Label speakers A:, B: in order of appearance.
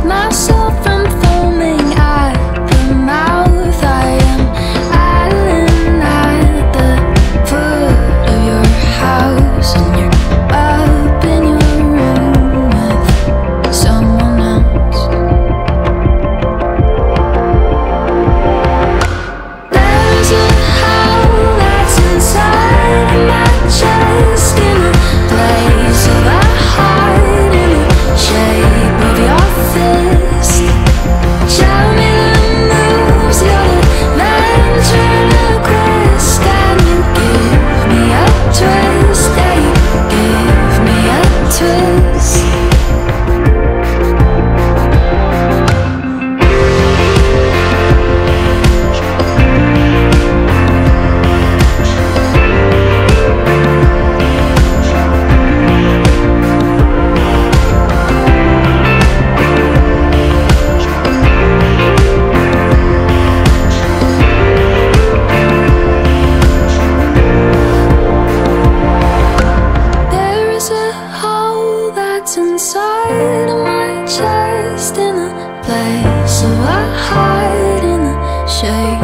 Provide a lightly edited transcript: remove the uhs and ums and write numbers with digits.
A: myself from foaming at the mouth. I am island at the foot of your house, and you're up in your room with someone else. There's a howl that's inside my chest, in a place of a heart, in the shape of your fist. Tell me the moves, you're the ventriloquist, and you give me a twist, yeah, you give me a twist. There is a hole that's inside of my chest, in a place of a heart, in the shape